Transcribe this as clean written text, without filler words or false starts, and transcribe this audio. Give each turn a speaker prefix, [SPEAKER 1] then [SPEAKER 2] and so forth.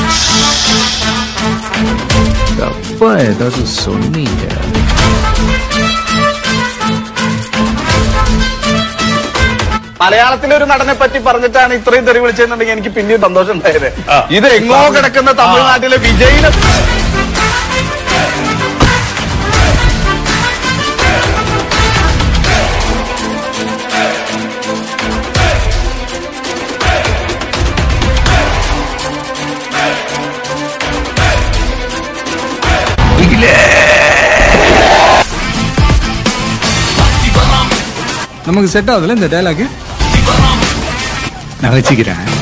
[SPEAKER 1] தப்பா ஏதாவது சொன்னீங்க.
[SPEAKER 2] മലയാളത്തിലെ ഒരു നടനെ പറ്റി പറഞ്ഞിട്ടാണ് ഇത്രയും തെറി വിളിച്ചെന്നുണ്ടെങ്കിൽ എനിക്ക് പിന്നീട് സന്തോഷം ഉണ്ടായത്. ഇത് എങ്ങോ കിടക്കുന്ന തമിഴ്നാട്ടിലെ വിജയിനെ
[SPEAKER 1] நமக்கு செட் ஆகுதுல இந்த டயலாக். நான் வச்சுக்கிறேன்.